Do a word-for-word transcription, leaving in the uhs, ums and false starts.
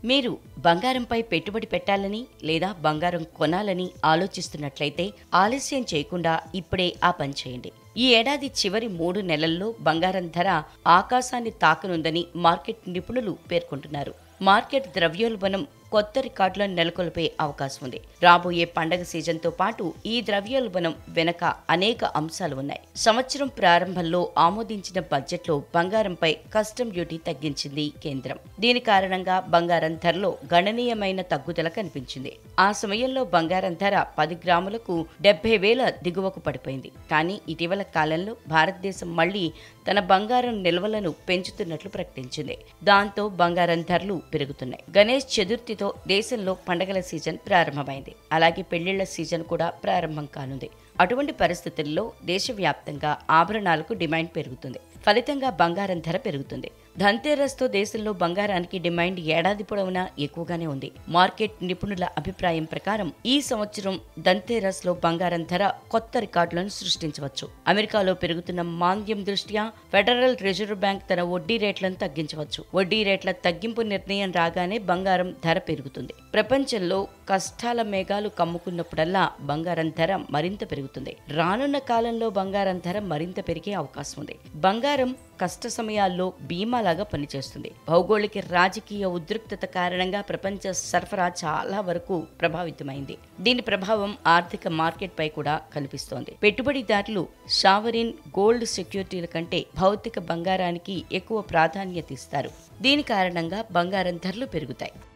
మీరు బంగారంపై పెట్టుబడి పెట్టాలని లేదా బంగారం కొనాలని ఆలోచిస్తున్నట్లయితే ఆలస్యం చేయకుండా ఇప్పుడే ఆ పని చేయండి. ఈ ఏడాది చివరి మూడు నెలల్లో బంగారం ధర ఆకాశాన్ని తాకనుందని మార్కెట్ నిపుణులు పేర్కొంటున్నారు. మార్కెట్ ద్రవ్యోల్బణం కొత్త రికార్డులను నెలకొల్పే అవకాశం ఉంది. రాబోయే పండగ సీజన్తో పాటు ఈ ద్రవ్యోల్బణం వెనక అనేక అంశాలు ఉన్నాయి. సంవత్సరం ప్రారంభంలో ఆమోదించిన బడ్జెట్లో బంగారంపై కస్టమ్ డ్యూటీ తగ్గించింది కేంద్రం. దీని కారణంగా బంగారం ధరలో గణనీయమైన తగ్గుదల కనిపించింది. ఆ సమయంలో బంగారం ధర పది గ్రాములకు డెబ్బై వేల దిగువకు పడిపోయింది. కానీ ఇటీవల కాలంలో భారతదేశం మళ్లీ తన బంగారం నిల్వలను పెంచుతున్నట్లు ప్రకటించింది. దాంతో బంగారం ధరలు పెరుగుతున్నాయి. గణేష్ చతుర్థితో దేశంలో పండగల సీజన్ ప్రారంభమైంది. అలాగే పెళ్లిళ్ల సీజన్ కూడా ప్రారంభం కానుంది. అటువంటి పరిస్థితుల్లో దేశవ్యాప్తంగా ఆభరణాలకు డిమాండ్ పెరుగుతుంది. ఫలితంగా బంగారం ధర పెరుగుతుంది. ధన్తెరస్తో దేశంలో బంగారానికి డిమాండ్ ఏడాది పొడవునా ఎక్కువగానే ఉంది. మార్కెట్ నిపుణుల అభిప్రాయం ప్రకారం ఈ సంవత్సరం ధన్తెరస్ లో బంగారం ధర కొత్త రికార్డులను సృష్టించవచ్చు. అమెరికాలో పెరుగుతున్న మాంద్యం దృష్ట్యా ఫెడరల్ రిజర్వ్ బ్యాంక్ తన వడ్డీ రేట్లను తగ్గించవచ్చు. వడ్డీ రేట్ల తగ్గింపు నిర్ణయం రాగానే బంగారం ధర పెరుగుతుంది. ప్రపంచంలో కష్టాల మేఘాలు కమ్ముకున్నప్పుడల్లా బంగారం ధర మరింత పెరుగుతుంది. రానున్న కాలంలో బంగారం ధర మరింత పెరిగే అవకాశం ఉంది. బంగారం కష్ట సమయాల్లో బీమాలాగా పనిచేస్తుంది. భౌగోళిక రాజకీయ ఉద్రిక్తత కారణంగా ప్రపంచ సరఫరా చాలా వరకు ప్రభావితమైంది. దీని ప్రభావం ఆర్థిక మార్కెట్ పై కూడా కనిపిస్తోంది. పెట్టుబడిదారులు షావరిన్ గోల్డ్ సెక్యూరిటీల కంటే భౌతిక బంగారానికి ఎక్కువ ప్రాధాన్యత ఇస్తారు. దీని కారణంగా బంగారం ధరలు పెరుగుతాయి.